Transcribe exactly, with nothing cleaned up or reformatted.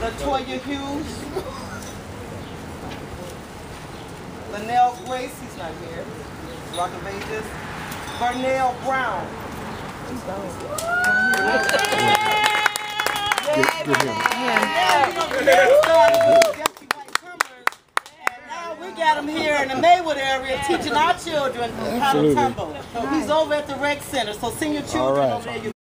Latoya Hughes. Vernal Grace, he's not here. Rock of Ages. Vernal Brown. He's gone. Yeah, give him. We got him here in the Maywood area teaching our children how to tumble. So he's over at the rec center. So send your children right over there.